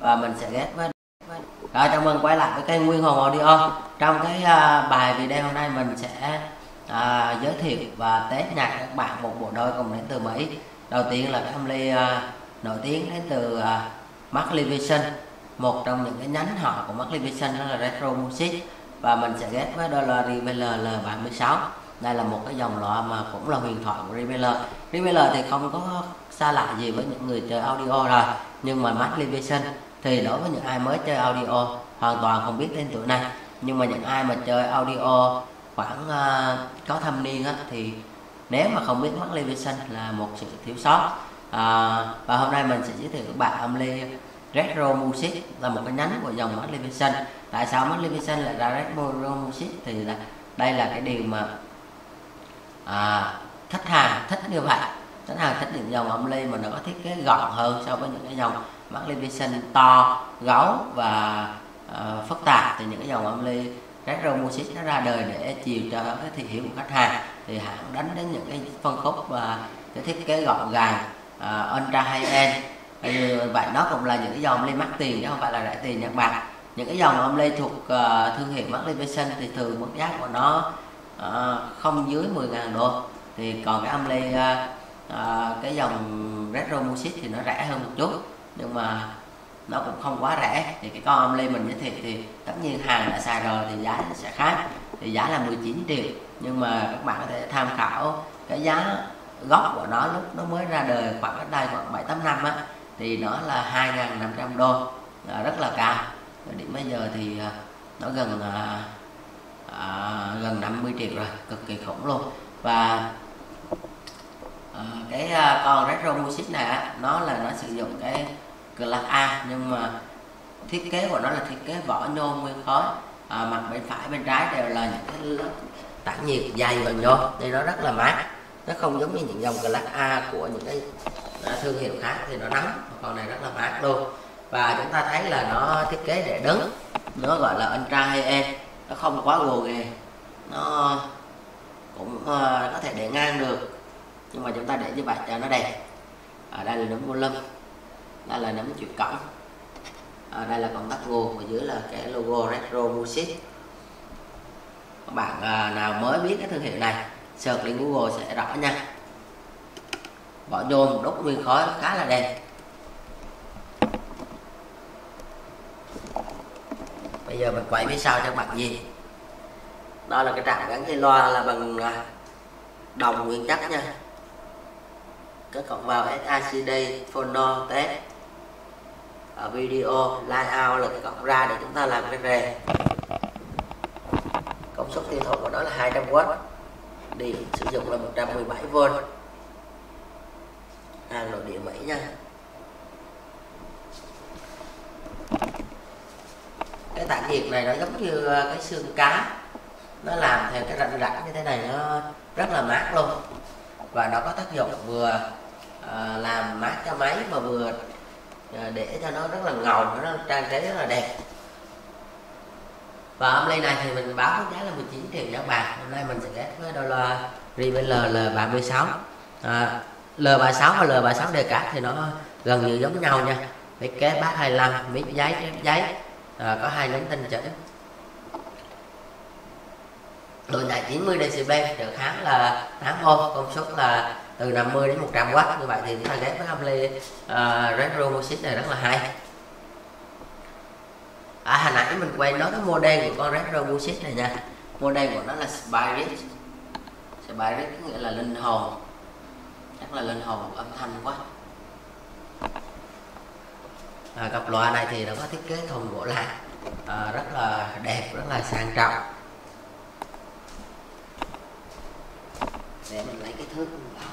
và mình sẽ ghép với. Rồi, chào mừng quay lại với kênh Nguyên Hồn Audio. Trong cái bài video hôm nay mình sẽ giới thiệu và test nhạc các bạn một bộ đôi cùng đến từ Mỹ. Đầu tiên là cái âm ly nổi tiếng đến từ Mark Levinson, một trong những cái nhánh họ của Mark Levinson đó là Retro Music, và mình sẽ ghép với đôi loa Reveller L36. Đây là một cái dòng loa mà cũng là huyền thoại của Reveller. Reveller thì không có xa lạ gì với những người chơi audio rồi, nhưng mà Mark Levinson thì đối với những ai mới chơi audio hoàn toàn không biết tên tuổi này. Nhưng mà những ai mà chơi audio khoảng có thâm niên á, thì nếu mà không biết Mark Levinson là một sự thiếu sót. Và hôm nay mình sẽ giới thiệu các bạn âm ly Retro Music, là một cái nhánh của dòng Mark Levinson. Tại sao Mark Levinson lại ra Retro Music thì là đây là cái điều mà khách hàng thích như vậy. Khách hàng thích những dòng âm ly mà nó có thiết kế gọn hơn so với những cái dòng Mark Levinson to, gấu và phức tạp. Thì những cái dòng âm ly Retro Music nó ra đời để chiều cho cái thị hiếu của khách hàng, thì hãng đánh đến những cái phân khúc và cái thiết kế gọn gàng, ultra high end. Vậy nó cũng là những cái dòng âm ly mắc tiền chứ không phải là rẻ tiền nha các bạn. Những cái dòng âm ly thuộc thương hiệu Mark Levinson thì thường mức giá của nó không dưới 10.000 đô. Thì còn cái âm ly cái dòng Retro Music thì nó rẻ hơn một chút, nhưng mà nó cũng không quá rẻ. Thì cái con âm ly mình giới thiệu thì tất nhiên hàng đã xài rồi thì giá sẽ khác. Thì giá là 19 triệu, nhưng mà các bạn có thể tham khảo cái giá gốc của nó lúc nó mới ra đời khoảng cách đây khoảng 7-8 năm á, thì nó là 2.500 đô, rất là cao. Đến bây giờ thì nó gần 50 triệu rồi, cực kỳ khủng luôn. Và cái con Retro Music này á, nó sử dụng cái Class A, nhưng mà thiết kế của nó là thiết kế vỏ nhôm nguyên khối. Mặt bên phải bên trái đều là những cái lớp tản nhiệt dày và nhôm, nên nó rất là mát. Nó không giống như những dòng Class A của những cái thương hiệu khác thì nó nóng, con này rất là mát luôn. Và chúng ta thấy là nó thiết kế để đứng, nó gọi là ultra high end, nó không quá gồ ghề, nó cũng có thể để ngang được, nhưng mà chúng ta để như vậy cho nó đẹp. Ở đây là nấm volume, đây là nấm chuyển cổng, đây là công tắc nguồn, và dưới là cái logo Retro Music. Các bạn nào mới biết cái thương hiệu này search lên Google sẽ rõ nha. Vỏ nhôm đúc nguyên khối khá là đẹp. Bây giờ mình quay phía sau cho các bạn nhìn. Đó là cái trạm gắn dây loa là bằng đồng nguyên chất nha. Cái cổng vào SACD, phono, test, ở video, line out là cái cổng ra để chúng ta làm cái rè. Công suất tiêu thụ của nó là 200W, điện sử dụng là 117V, hàng nội địa Mỹ nha. Cái tản nhiệt này nó giống như cái xương cá, nó làm theo cái rãnh rãnh như thế này, nó rất là mát luôn. Và nó có tác dụng vừa làm mát cho máy, mà vừa để cho nó rất là ngầu, nó trang trí rất là đẹp. Và âm ly này thì mình báo giá là 19 triệu nha các bạn. Hôm nay mình sẽ ghép với đôi loa Reveller L36. L36 và L36 đề cát thì nó gần như giống nhau nha. Thiết kế bass 25, mic giấy, chép giấy, có 2 nhánh tinh chữ. Độ nhạy 90 dB, được kháng là 8 ohm, công suất là từ 50 đến 100W. Như vậy thì chúng ta ghép với âm ly Retro Music này rất là hay. Hồi nãy mình quên nói cái model của con Retro Music này nha. Model của nó là Spirit. Spirit có nghĩa là linh hồn, chắc là linh hồn âm thanh quá. Cặp loa này thì nó có thiết kế thùng gỗ lạc, rất là đẹp, rất là sang trọng. Để mình lấy cái thước vào.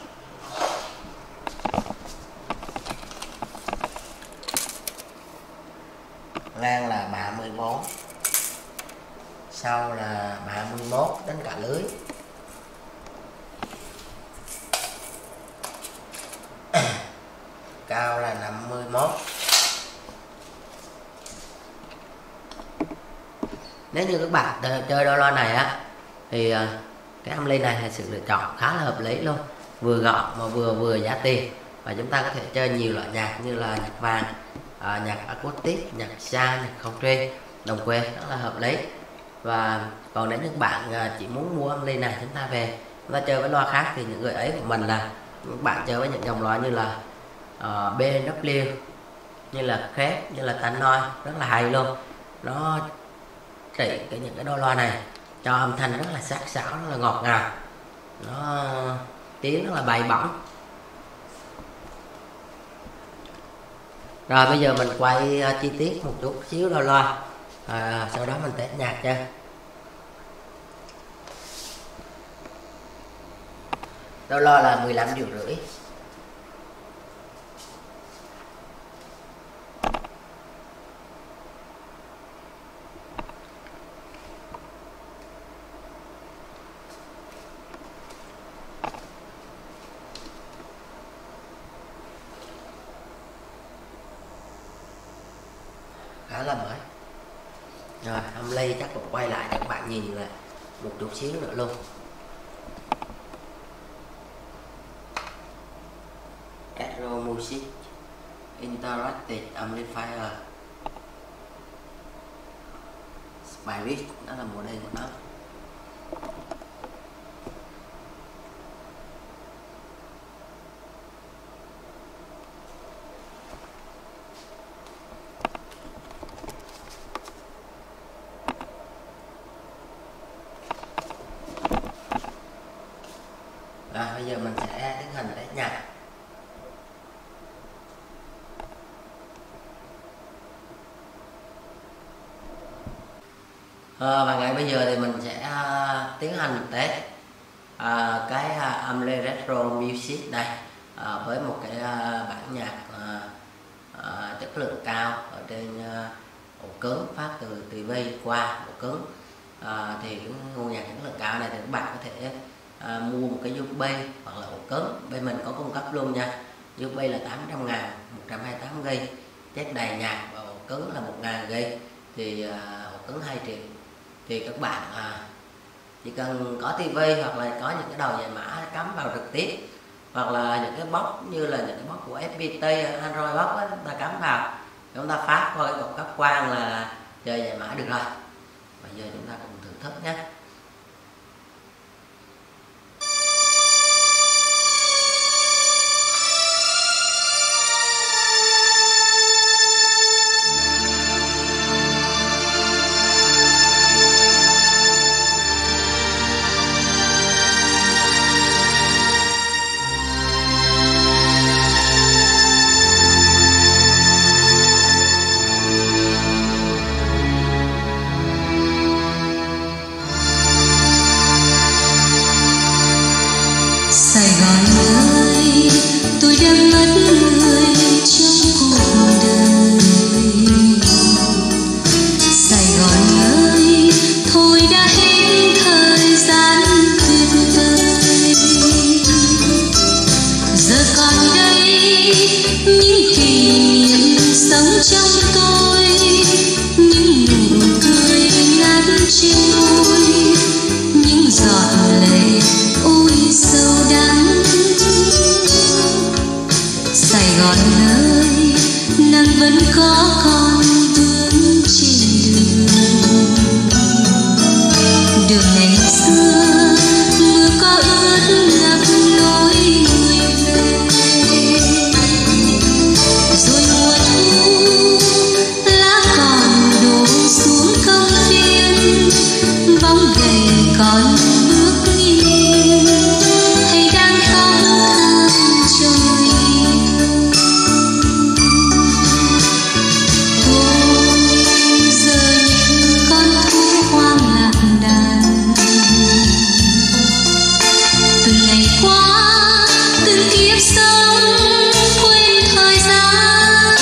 Ngang là 34, sau là 31 đến cả lưới. Cao là 51. Nếu như các bạn chơi đôi loa này á thì cái âm ly này là sự lựa chọn khá là hợp lý luôn, vừa gọn mà vừa giá tiền. Và chúng ta có thể chơi nhiều loại nhạc như là nhạc vàng, nhạc acoustic, nhạc jazz, nhạc country, đồng quê rất là hợp lý. Và còn nếu những bạn chỉ muốn mua âm ly này, chúng ta về chúng ta chơi với loa khác, thì những gợi ý của mình là những bạn chơi với những dòng loa như là BMW, như là Kret, như là Tannoy, rất là hay luôn. Nó trị những cái đôi loa này cho âm thanh rất là sắc sảo, rất là ngọt ngào, nó tiếng rất là bay bổng. Rồi bây giờ mình quay chi tiết một chút xíu đôi loa, sau đó mình test nhạc cho. Đôi loa là 15,5 triệu. Khá là mới. Rồi âm ly chắc cũng quay lại cho các bạn nhìn là một chút xíu nữa luôn. Retro Music Interactive Amplifier bài viết đó là model của nó. Rồi bây giờ mình sẽ tiến hành test nhạc. Và ngay bây giờ thì mình sẽ tiến hành test cái Amle Retro Music này với một cái bản nhạc chất lượng cao ở trên ổ cứng phát từ TV qua ổ cứng. Thì cái nguồn nhạc chất lượng cao này thì các bạn có thể mua một cái USB hoặc là ổ cứng, bên mình có cung cấp luôn nha. USB là 800.000, 128GB, chất đầy nhạc, và ổ cứng là 1.000GB, thì ổ cứng 2 triệu. Thì các bạn chỉ cần có tivi hoặc là có những cái đầu giải mã cắm vào trực tiếp, hoặc là những cái box như là những cái box của FPT, Android box đó, chúng ta cắm vào, chúng ta phát qua cái cổng cáp quang là chơi giải mã được rồi. Bây giờ chúng ta cùng thưởng thức nhé. Sài Gòn ơi, tôi đang mất người trong cuộc đời. Sài Gòn ơi, thôi đã hết thời gian tuyệt vời. Giờ còn đây những kỷ niệm sống trong tôi, những nụ cười ngát trên môi, những giọt lệ ôi sâu đắng. Sài Gòn ơi, nắng vẫn có còn vương trên đường. Đường ngày xưa mưa có ướt ngập lối người về. Rồi mùa thu lá còn đổ xuống công viên, bóng gầy còn bước nghiêng, hay đang khóc than trôi thương. Ôi giờ những con thú hoang lạc đàn, từng ngày qua từng kiếp sống quên thời gian.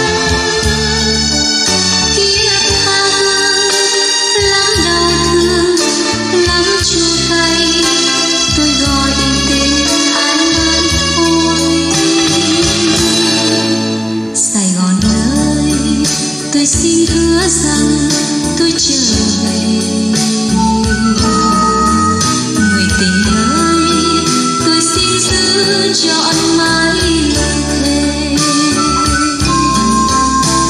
Kiếp tha hương lắm đau thương, lắm chua cay, tôi gọi tên anh ơi thôi. Sài Gòn ơi, tôi xin hứa rằng tôi trở về. Người tình ơi, tôi xin giữ trọn mãi lời thề.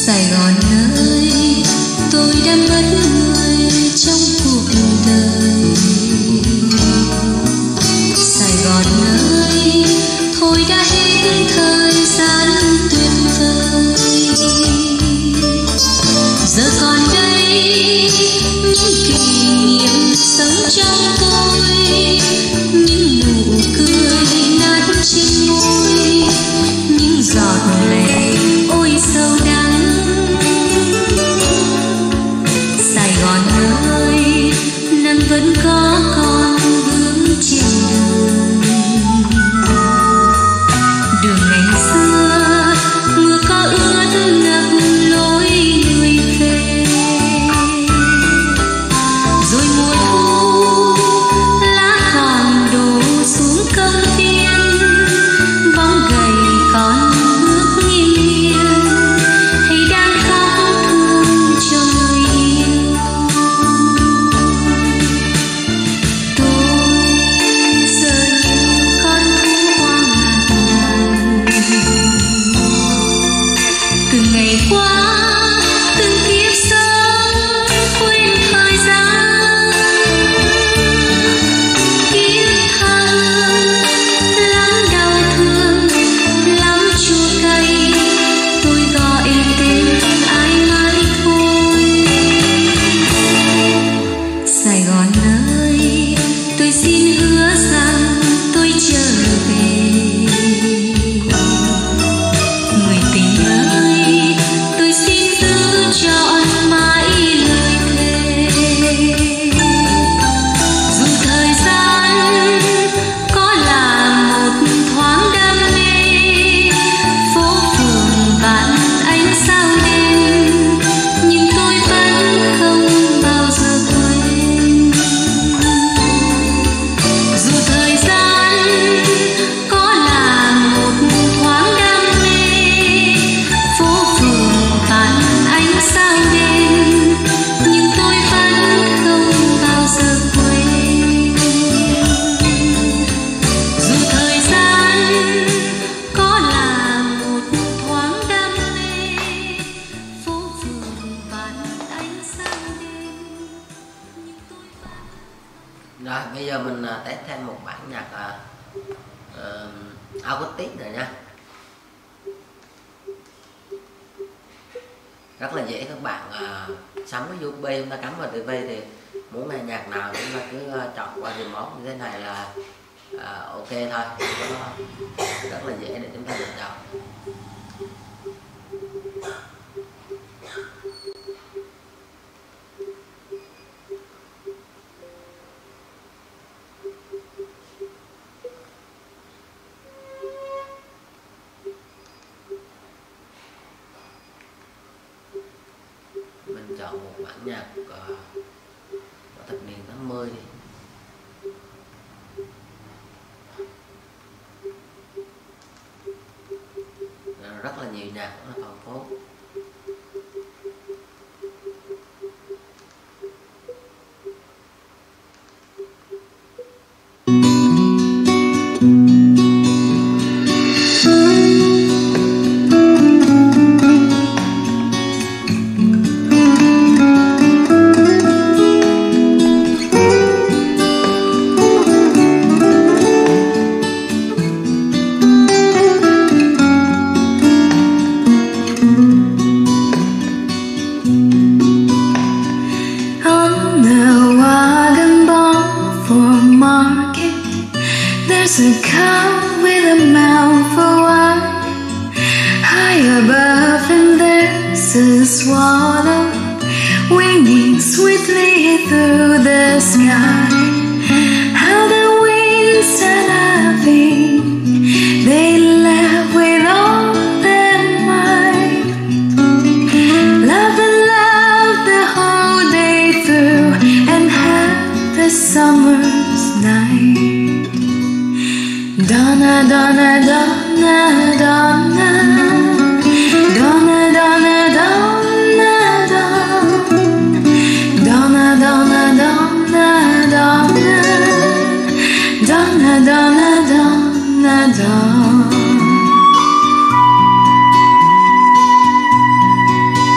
Sài Gòn ơi, tôi đã mất người trong cuộc đời. Sài Gòn ơi, thôi đã hết thời gian tuyệt vời. Giờ còn đây những kỷ niệm sống trong tôi, những nụ cười nát trên môi, những giọt lệ ôi sâu đắng. Sài Gòn ơi, nắng vẫn có con bước trên đường. Đường ngày xưa mưa có ướt ngập lối người về. Rồi mùa thu lá còn đổ xuống công viên, bóng gầy còn bước nghiêng nghiêng, hay đang khóc thương cho người yêu. Tôi giờ như con thú hoang ngàn ngàn. Từng ngày qua, từng kiếp sống quên thời gian. Kiếp tha hương lắm đau thương, lắm chua cay, tôi gọi tên ai mãi thôi. Sài Gòn ơi, tôi xin hứa rằng tôi trở về. Người tình ơi, tôi xin giữ trọn mãi lời thề. Dù thời gian có là một thoáng đam mê, phố phường vạn ánh sao đêm, nhưng tôi vẫn không bao giờ quên. Dù thời gian có là một thoáng đam mê, phố phường vạn ánh sao đêm, nhưng tôi vẫn không bao giờ quên. Dù thời gian có là một thoáng đam mê, phố phường vạn ánh sao đêm, nhưng tôi vẫn. Rồi bây giờ mình test thêm một bản nhạc acoustic này nha. Rất là dễ các bạn sắm cái USB chúng ta cắm vào TV thì muốn nghe nhạc nào chúng ta cứ chọn qua remote như thế này là ok thôi. Nó rất là dễ để chúng ta lựa chọn. Mình chọn một bản nhạc của thập niên 80 đi. Rất là nhiều nhạc, rất là phong phú. There's a cow with a mouthful wide. High above and there's a swallow winging sweetly through the sky. How the winds are laughing, they laugh with all their might. Laugh and laugh the whole day through and have the summer's night. Donna, Donna, Donna, Donna, Donna, Donna, Donna, Donna, Donna, Donna, Donna, Donna, Donna, Donna, Donna.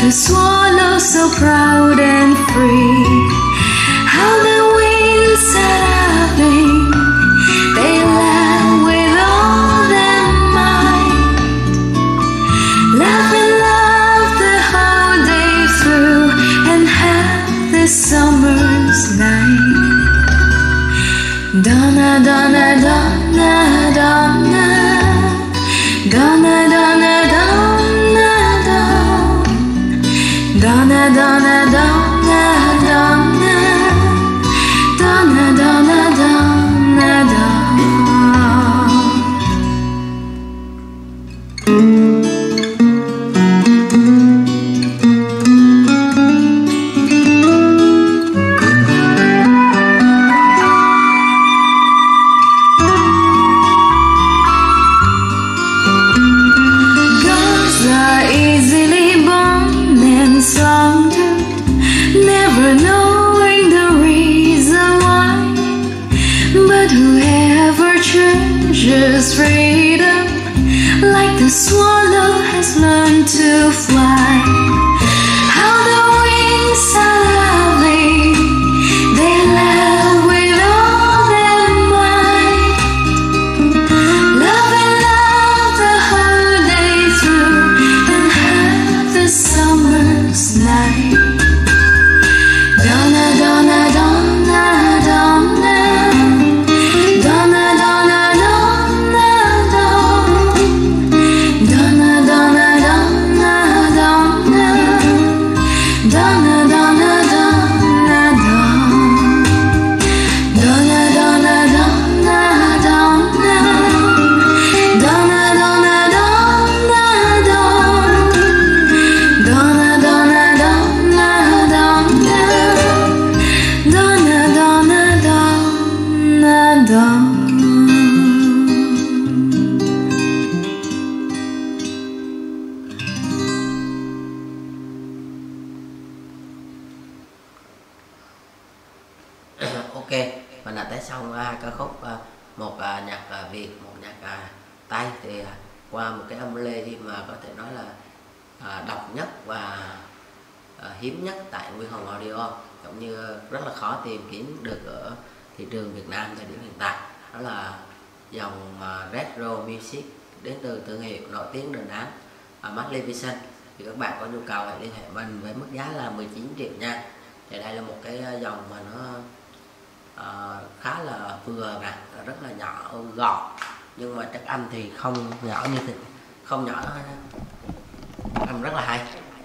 the swallow so proud and free. How the winds are laughing, they laugh with all their might. Laugh and laugh the whole day through, and half the summer's night. Donna, Donna, Donna, Donna, Donna, Donna, Donna, Donna, Donna, Donna, Donna, Donna, Donna, Donna, Donna. Just freedom, like the swallow has learned to fly. How the wings are loving, they laugh with all their might. Love and love the whole day through, and half the summer's night. Donna, Donna, Donna, Donna, Donna, Donna. Ok, mình đã tới xong ca khúc một nhạc Việt, một nhạc Tây. Thì qua một cái âm lê mà có thể nói là độc nhất và hiếm nhất tại Nguyên Hồng Audio, cũng như rất là khó tìm kiếm được ở thị trường Việt Nam thời điểm hiện tại. Đó là dòng Retro Music đến từ thương hiệu nổi tiếng đình đám Magnificent. Thì các bạn có nhu cầu hãy liên hệ mình với mức giá là 19 triệu nha. Thì đây là một cái dòng mà nó khá là vừa nè, rất là nhỏ gọn, nhưng mà chất âm thì không nhỏ như thế, không nhỏ, âm rất là hay.